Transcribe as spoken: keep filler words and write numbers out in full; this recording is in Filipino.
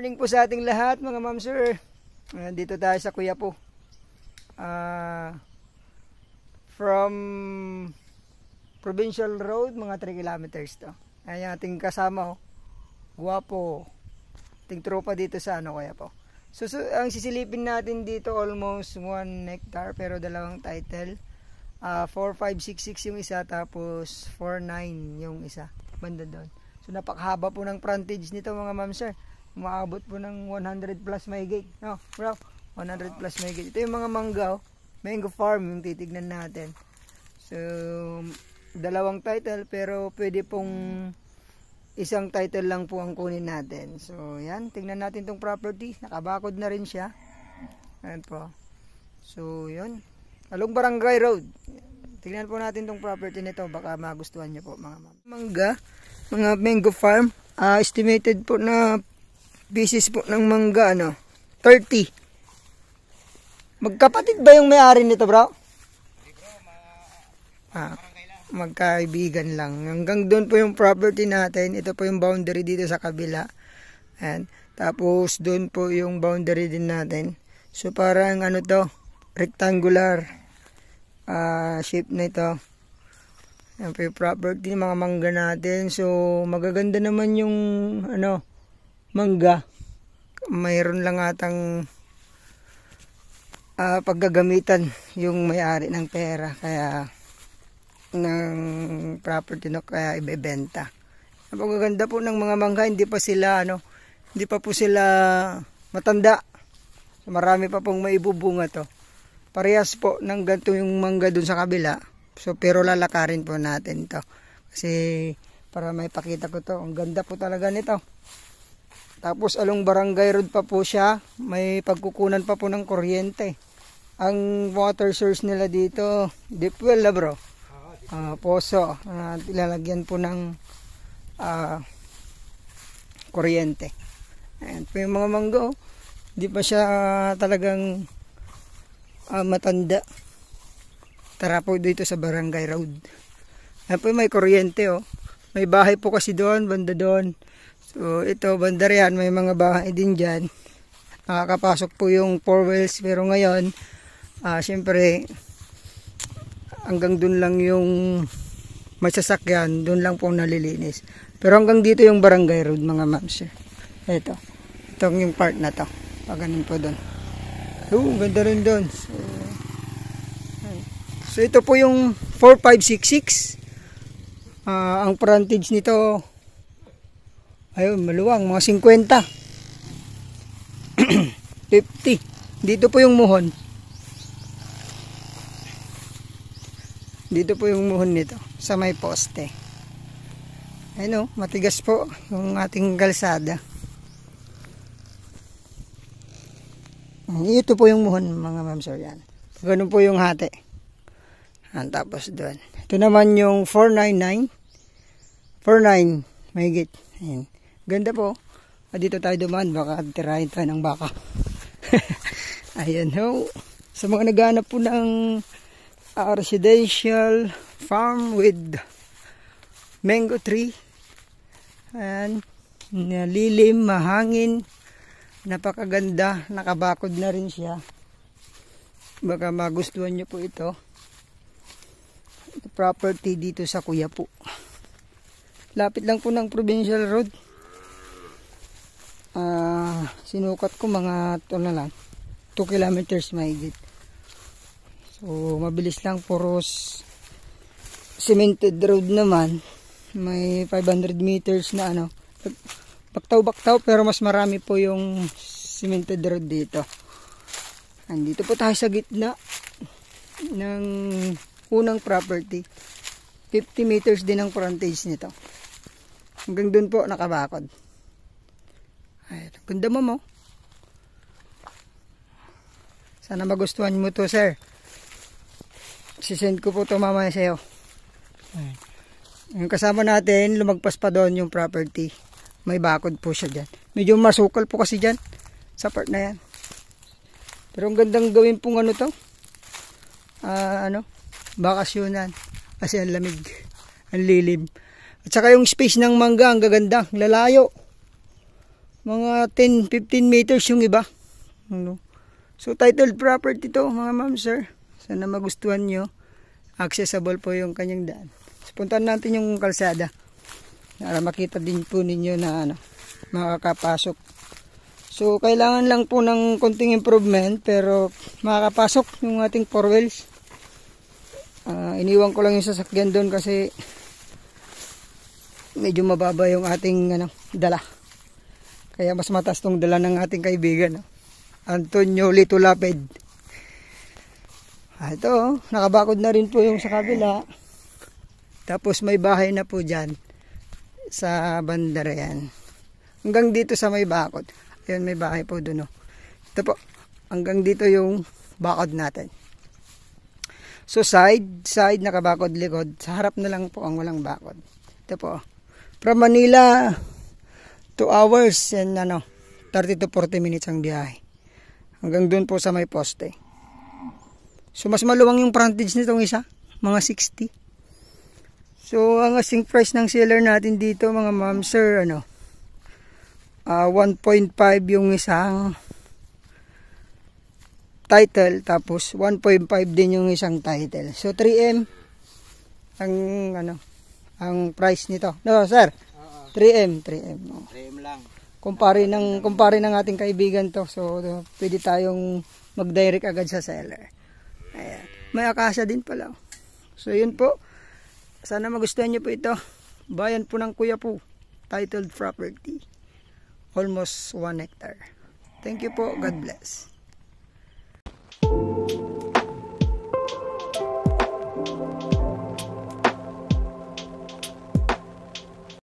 morning po sa ating lahat mga ma'am sir. Dito tayo sa Quiapo. Uh, from Provincial Road, mga three kilometers to. Ayan ating kasama, oh. Guwapo. Ating tropa dito sa ano, Quiapo. So, so ang sisilipin natin dito almost one hectare pero dalawang title. Uh, four five six six yung isa, tapos four nine yung isa. Banda doon. So napakahaba po ng frontage nito mga ma'am sir. Umaabot po ng one hundred plus mahigit. No, bro, one hundred plus mahigit. Ito yung mga mangga, oh. Mango farm yung titignan natin. So dalawang title pero pwede pong isang title lang po ang kunin natin. So yan, tingnan natin tong property. Nakabakod na rin siya. Ayan po. So yun, along Barangay Road. Tingnan po natin tong property nito, baka magustuhan niyo po mga ma'am. Mangga, mga mango farm. Uh, estimated po na pieces po ng mangga, ano, thirty. Magkapatid ba yung may-ari nito, bro? Ah, magkaibigan lang. Hanggang doon po yung property natin. Ito po yung boundary dito sa kabila. Ayan. Tapos doon po yung boundary din natin. So parang ano to, rectangular uh, shape na ito. Ayan po yung property ng mga mangga natin. So magaganda naman yung ano, mangga. Mayroon lang atang uh, paggagamitan yung may-ari ng pera, kaya ng property no, kaya ibebenta. Ang pagaganda po ng mga mangga, hindi pa sila ano, hindi pa po sila matanda. So, marami pa pong maibubunga to. Parehas po ng ganito yung mangga dun sa kabila. So pero lalakarin po natin to kasi para may pakita ko to. Ang ganda po talaga nito. Tapos along Barangay Road pa po siya. May pagkukunan pa po ng kuryente. Ang water source nila dito, deep well na bro. Uh, poso. Uh, ilalagyan po ng uh, kuryente. Ayan po yung mga manggo. Hindi pa siya uh, talagang uh, matanda. Tara po dito sa Barangay Road. Ayan po may kuryente, oh. May bahay po kasi doon, banda doon. So ito, banda riyan, may mga bahay din dyan. Nakakapasok po yung four wheels, pero ngayon, uh, syempre, hanggang dun lang yung may sasakyan, dun lang po nalilinis. Pero hanggang dito yung Barangay Road, mga ma'ams. Ito, ito yung part na to. Pag ganun po dun. Oh, ganda rin dun. So, so ito po yung four five six six. Uh, ang frontage nito, ayun, maluwang, mga fifty. fifty. Dito po yung muhon. Dito po yung muhon nito, sa may poste. Ayun, oh, matigas po yung ating kalsada. Ito po yung muhon, mga ma'am sir, yan. Ganun po yung hati. Yan, tapos doon. Ito naman yung four nine nine. four nine, mahigit. Ayan. Ganda po. Dito tayo dumaan, baka tirahin tayo ng baka. Ayan, ho. Sa mga naghanap po ng uh, residential farm with mango tree. Ayan. Lilim, mahangin. Napakaganda. Nakabakod na rin siya. Baka magustuhan nyo po ito. Property dito sa Quiapo. Lapit lang po ng Provincial Road. Uh, sinukat ko mga ito na lang, two kilometers mahigit. So mabilis lang, puros cemented road naman. May five hundred meters na ano, baktaw-baktaw, pero mas marami po yung cemented road dito. Andito po tayo sa gitna ng unang property. fifty meters din ang frontage nito. Hanggang dun po nakabakod. Ay, ganda mo mo. Sana magustuhan mo to, sir. Sisend ko po to mamaya sa'yo. Ay. Yung kasama natin, lumagpas pa doon yung property. May bakod po siya dyan. Medyo masukal po kasi dyan sa part na yan. Pero ang gandang gawin pong ano to. Uh, ano? Bakasyonan. Kasi ang lamig. Ang lilim. At saka yung space ng mangga, ang gaganda. Lalayo. Mga ten to fifteen meters yung iba. Ano? So titled property to mga ma'am sir. Sana magustuhan nyo. Accessible po yung kanyang daan. So, puntahan natin yung kalsada. Para makita din po ninyo na ano, makakapasok. So kailangan lang po ng konting improvement pero makakapasok yung ating four wheels. Uh, iniwan ko lang yung sasakyan doon kasi medyo mababa yung ating ano, dala. Kaya mas mataas tong dala ng ating kaibigan. No? Antonio Lito Lapid. Ah, ito, nakabakod na rin po yung sa kabila. Tapos may bahay na po dyan sa bandara yan. Hanggang dito sa may bakod. Ayun, may bahay po doon. Oh. Ito po, hanggang dito yung bakod natin. So side, side nakabakod likod. Sa harap na lang po ang walang bakod. Ito po. From Manila, two hours and ano, thirty to forty minutes ang biyahe. Hanggang doon po sa may poste. So mas maluwang yung frontage nitong isa, mga sixty. So ang asking price ng seller natin dito mga ma'am sir, ano, uh, one point five yung isang title, tapos one point five din yung isang title. So three M ang ano, ang price nito. No sir, three M, three M. Oh. three M lang. Kumpare ng kumpare ng ating kaibigan to. So uh, pwede tayong mag-direct agad sa seller. Ayan. May akasya din pala. So yun po. Sana magustuhan nyo po ito. Bayan po ng Kuya Po. Titled property. Almost one hectare. Thank you po. God bless.